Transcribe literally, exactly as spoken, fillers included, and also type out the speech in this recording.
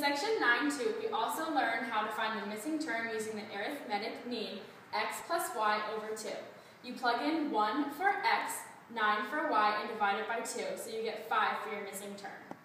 section nine two, we also learned how to find the missing term using the arithmetic mean, x plus y over two. You plug in one for x, nine for y, and divide it by two, so you get five for your missing term.